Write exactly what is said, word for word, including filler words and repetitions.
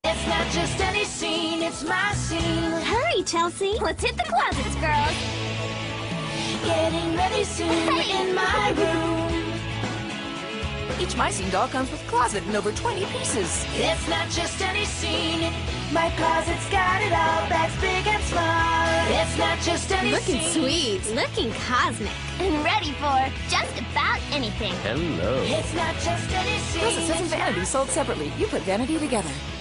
It's not just any scene, it's my scene. Hurry, Chelsea. Let's hit the closets, girls. Getting ready soon in my room. Each My Scene doll comes with a closet in over twenty pieces. It's not just any scene. My closet's got it all, bags big and small. It's not just any Looking scene. sweet. Looking cosmic. And ready for just about anything. Hello. It's not just any scene. Closets and Vanity sold separately. You put Vanity together.